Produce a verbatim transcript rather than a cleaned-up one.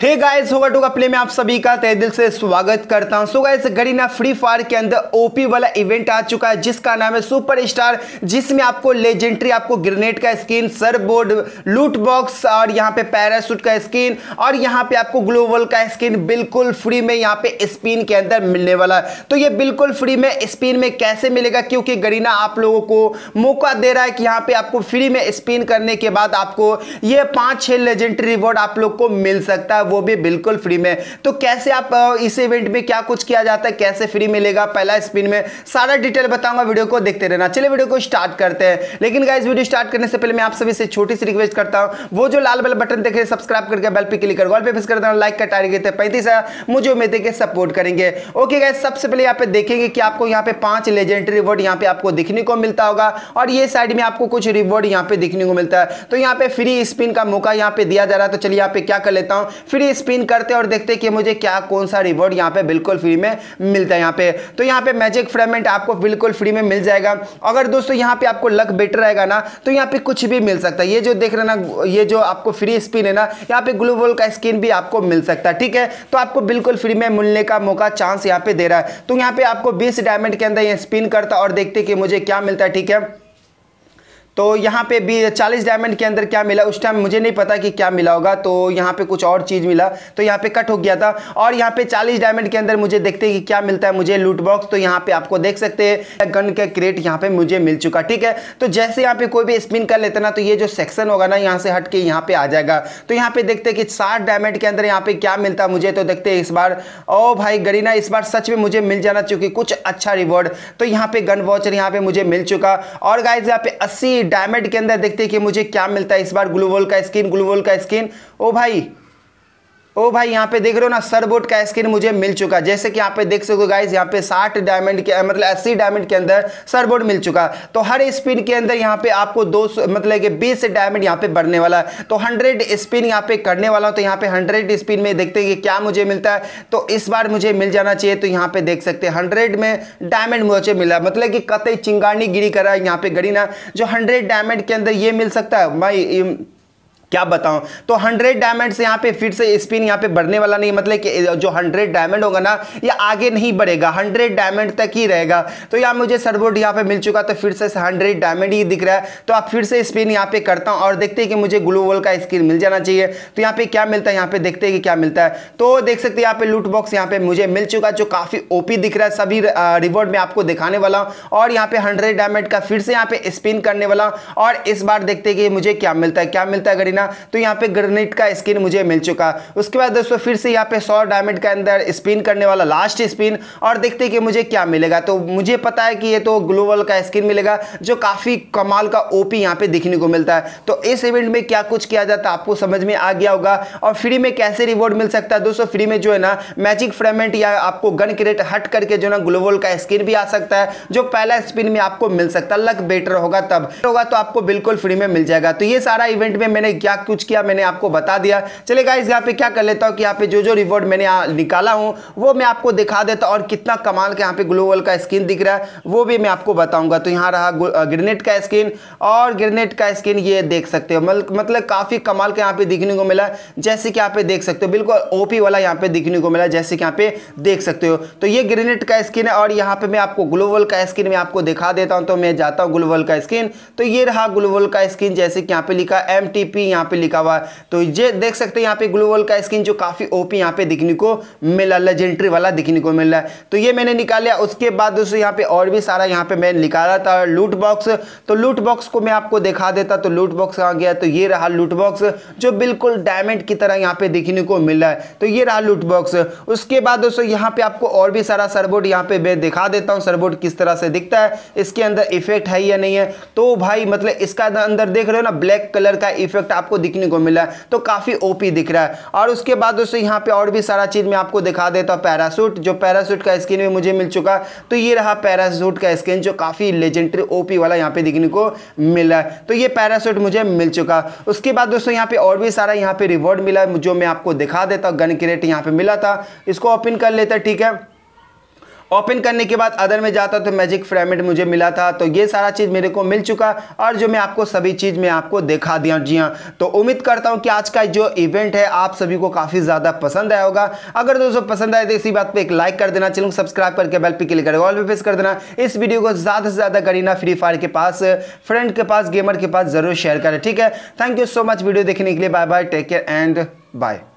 हे guys, होगा टू का प्ले में आप सभी का तहे दिल से स्वागत करता हूं। So guys, Garena Free Fire के अंदर ओपी वाला इवेंट आ चुका है जिसका नाम है सुपर स्टार, जिसमें आपको लेजेंडरी, आपको ग्रेनेड का स्किन, सरबोर्ड, लूट बॉक्स और यहां पे पैराशूट का स्किन और यहां पे आपको ग्लोबल का स्किन बिल्कुल फ्री में यहां पे स्पिन के अंदर मिलने वाला है। तो ये बिल्कुल फ्री में स्पिन में कैसे मिलेगा, क्योंकि गरीना आप लोगों को मौका दे रहा है कि यहां पे आपको फ्री में स्पिन करने के बाद आपको ये पांच छह लेजेंडरी रिवॉर्ड आप लोग को मिल सकता है, वो भी बिल्कुल फ्री में। तो कैसे आप इस इवेंट में क्या कुछ किया जाता है, कैसे फ्री मिलेगा, पहला स्पिन में सारा डिटेल बताऊंगा, वीडियो को देखते रहना। चलिए वीडियो को स्टार्ट करते हैं। लेकिन गाइस, वीडियो स्टार्ट करने से पहले मैं आप सभी से छोटी सी रिक्वेस्ट करता हूं, वो जो लाल वाला बटन देख रहे हैं सब्सक्राइब करके बेल पे क्लिक कर ऑल पे प्रेस कर देना, लाइक का टारगेट है पैंतीस है, मुझे उम्मीद है कि सपोर्ट करेंगे। ओके गाइस, सबसे पहले यहाँ पे देखेंगे कि आपको यहाँ पे पांच लेजेंडरी रिवॉर्ड यहाँ पे आपको दिखने को मिलता होगा और ये साइड में आपको कुछ रिवॉर्ड यहाँ पे दिखने को मिलता है। तो यहाँ पे फ्री स्पिन का मौका यहाँ पे दिया जा रहा है। तो चलिए यहाँ पे क्या कर लेता हूँ, फ्री स्पिन करते और देखते कि मुझे क्या कौन सा रिवॉर्ड यहाँ पे बिल्कुल फ्री में मिलता है। यहाँ पे तो यहाँ पे मैजिक फ्रेगमेंट आपको बिल्कुल फ्री में मिल जाएगा। अगर दोस्तों यहाँ पे आपको लक बेटर रहेगा ना, तो यहाँ पे कुछ भी मिल सकता है। ये जो देख रहे ना, ये जो आपको फ्री स्पिन है ना, यहाँ पे ग्लोबल का स्किन भी आपको मिल सकता है। ठीक है, तो आपको बिल्कुल फ्री में मिलने का मौका चांस यहाँ पे दे रहा है। तो यहाँ पे आपको बीस डायमंड के अंदर ये स्पिन करता और देखते कि मुझे क्या मिलता है। ठीक है, तो यहाँ पे भी चालीस डायमंड के अंदर क्या मिला, उस टाइम मुझे नहीं पता कि क्या मिला होगा, तो यहाँ पे कुछ और चीज़ मिला, तो यहाँ पे कट हो गया था। और यहाँ पे चालीस डायमंड के अंदर मुझे देखते कि क्या मिलता है, मुझे लूट बॉक्स। तो यहाँ पे आपको देख सकते हैं गन का क्रेट यहाँ पे मुझे मिल चुका। ठीक है, तो जैसे यहाँ पे कोई भी स्पिन कर लेता ना, तो ये जो सेक्शन होगा ना, यहाँ से हट के यहाँ पे आ जाएगा। तो यहाँ पे देखते कि साठ डायमंड के अंदर यहाँ पे क्या मिलता है मुझे। तो देखते इस बार, ओ भाई गरीना, इस बार सच में मुझे मिल जाना चाहिए कुछ अच्छा रिवॉर्ड। तो यहाँ पे गन वॉचर यहाँ पे मुझे मिल चुका। और गाइज यहाँ पे अस्सी डायमंड के अंदर देखते हैं कि मुझे क्या मिलता है इस बार, ग्लोबल का स्किन, ग्लोबल का स्किन। ओ भाई ओ भाई यहाँ पे देख रहे हो ना, सरबोट का स्किन मुझे मिल चुका। जैसे कि यहाँ पे देख सकते हो गाइस, यहाँ पे साठ डायमंड के मतलब अस्सी डायमंड के अंदर सरबोट मिल चुका। तो हर स्पिन के अंदर यहाँ पे आपको दो मतलब कि बीस डायमंड यहाँ पे बढ़ने वाला है। तो हंड्रेड स्पिन यहाँ पे करने वाला हूँ। तो यहाँ पे हंड्रेड स्पिन में देखते हैं कि क्या मुझे मिलता है। तो इस बार मुझे मिल जाना चाहिए। तो यहाँ पे देख सकते हैं हंड्रेड में डायमंड मुझे मिला, मतलब कि कतई चिंगानी गिरी करा है यहाँ पे गरीना, जो हंड्रेड डायमंड के अंदर ये मिल सकता है। भाई क्या बताऊं, तो हंड्रेड डायमंड से यहाँ पे फिर से स्पिन यहाँ पे बढ़ने वाला नहीं, मतलब कि जो हंड्रेड डायमंड होगा ना, ये आगे नहीं बढ़ेगा, हंड्रेड डायमंड तक ही रहेगा। तो यहाँ मुझे सरबोर्ड यहाँ पे मिल चुका, तो फिर से हंड्रेड डायमंड ही दिख रहा है। तो आप फिर से स्पिन यहाँ पे करता हूँ और देखते हैं कि मुझे ग्लोबल का स्किन मिल जाना चाहिए। तो यहाँ पे क्या मिलता है, यहाँ पे देखते हैं कि क्या मिलता है। तो देख सकते हैं यहाँ पे लूट बॉक्स यहाँ पे मुझे मिल चुका, जो काफी ओपी दिख रहा है। सभी रिवॉर्ड में आपको दिखाने वाला हूँ और यहाँ पे हंड्रेड डायमंड का फिर से यहाँ पे स्पिन करने वाला हूँ और इस बार देखते हैं कि मुझे क्या मिलता है, क्या मिलता है गरीना। तो यहाँ पे ग्रेनेड का स्किन मुझे मिल चुका। उसके बाद दोस्तों फिर से यहाँ पे सौ डायमंड के अंदर स्पिन करने वाला, लास्ट स्पिन, और देखते हैं कि मुझे क्या मिलेगा। तो मुझे पता है कि ये तो ग्लोबल का स्किन मिलेगा, जो काफी कमाल का ओपी यहाँ पे दिखने को मिलता है। तो इस इवेंट में क्या कुछ किया जाता है आपको समझ में आ गया होगा। और फ्री में कैसे रिवॉर्ड मिल सकता है दोस्तों, फ्री में जो है ना, मैजिक फ्रेगमेंट या आपको गन क्रेट हट करके जो ना ग्लोबल का स्किन भी आ सकता है, जो पहला स्पिन में आपको मिल सकता है। लक बेटर होगा तब होगा तो आपको बिल्कुल फ्री में मिल जाएगा। तो ये सारा इवेंट में मैंने क्या कुछ किया मैंने आपको बता दिया। चलिए गाइस, यहाँ पे क्या कर लेता हूँ कि यहाँ पे जो जो रिवॉर्ड मैंने निकाला हूँ वो मैं आपको दिखा देता हूँ और कितना कमाल का यहाँ पे ग्लोबल का स्किन दिख रहा है वो भी मैं आपको बताऊंगा। तो यहाँ रहा ग्रेनेड का स्किन, और ग्रेनेड का स्किन ये देख सकते हो, मतलब काफी कमाल का यहाँ पे दिखने को मिला। जैसे कि यहाँ पे देख सकते हो बिल्कुल ओपी वाला यहाँ पे दिखने को मिला, जैसे कि यहाँ पे देख सकते हो। तो ये ग्रेनेड का स्किन है और यहाँ पे मैं आपको ग्लोबल का स्किन मैं आपको दिखा देता हूँ। तो मैं जाता हूँ ग्लोबल का स्किन, तो ये रहा ग्लोबल का स्किन, जैसे कि यहाँ पे लिखा एम टी पी यहाँ पे लिखा हुआ। तो ये देख सकते हैं यहाँ पे ग्लोबल का स्किन जो काफी ओपी यहाँ पे दिखने को मिला, लेजेंडरी वाला दिखने को मिल रहा है। तो ये मैंने निकाला। उसके बाद दोस्तों यहाँ पे और भी सारा यहाँ पे मैं निकाला था लूट बॉक्स। तो लूट बॉक्स को मैं आपको दिखा देता। तो लूट बॉक्स कहाँ गया, तो ये रहा लूट बॉक्स, जो बिल्कुल डायमंड की तरह यहाँ पे दिखने को मिल रहा है। तो ये रहा लूट बॉक्स। उसके बाद दोस्तों यहाँ पे आपको और भी सारा सरबोर्ड यहाँ पे मैं दिखा देता हूँ, सरबोर्ड किस तरह से दिखता है, इसके अंदर इफेक्ट है या नहीं है। तो भाई मतलब इसका अंदर देख रहे हो ना, ब्लैक कलर का इफेक्ट आपको दिखने को मिला है, तो काफी ओपी दिख रहा है। और उसके बाद दोस्तों यहाँ पे और भी सारा चीज मैं आपको दिखा देता हूँ। पैराशूट, जो पैराशूट का स्किन भी मुझे मिल चुका। तो ये रहा पैराशूट का स्किन, जो काफी लेजेंडरी ओपी वाला यहाँ पे दिखने को मिला है। तो ये पैराशूट मुझे मिल चुका। उसके बाद दोस्तों यहाँ पे और भी सारा यहाँ पे रिवॉर्ड मिला, जो मैं आपको दिखा देता हूँ। गन क्रेट यहाँ पे मिला था, इसको ओपन कर लेता। ठीक है, ओपन करने के बाद अदर में जाता तो मैजिक फ्रेगमेंट मुझे मिला था। तो ये सारा चीज़ मेरे को मिल चुका और जो मैं आपको सभी चीज़ मैं आपको दिखा दिया। जी हाँ, तो उम्मीद करता हूँ कि आज का जो इवेंट है आप सभी को काफ़ी ज़्यादा पसंद आया होगा। अगर दोस्तों पसंद आए तो इसी बात पे एक लाइक कर देना, चैनल को सब्सक्राइब करके बेल पे क्लिक करके ऑल पे प्रेस कर देना। इस वीडियो को ज़्यादा से ज़्यादा गरीना फ्री फायर के पास, फ्रेंड के पास, गेमर के पास जरूर शेयर करें। ठीक है, thank you so much video देखने के लिए। Bye bye, take care and bye.